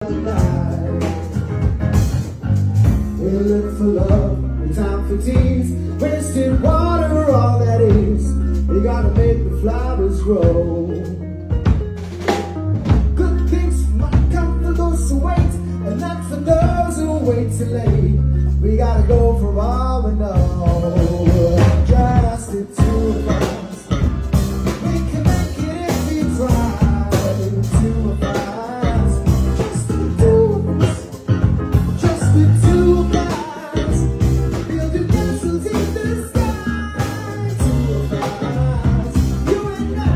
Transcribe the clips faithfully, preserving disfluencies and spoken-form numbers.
We look for love, and time for tease. Wasted water, all that is. You gotta make the flowers grow. Good things might come for those who wait, and not for those who wait too late. We gotta go for all we know. Just the two of us. We can make it if we try. The two of us. Just the two of us. Just the two of us. Building castles in the sky. Two of us. You and I.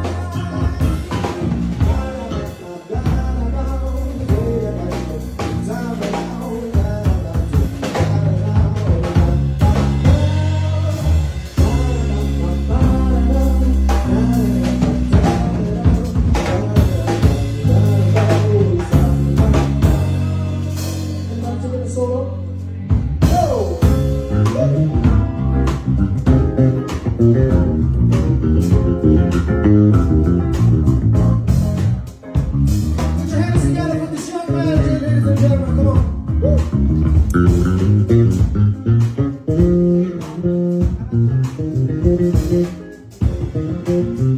Solo. Go! Put your hands together for this young man here, ladies and gentlemen. Come on. Woo.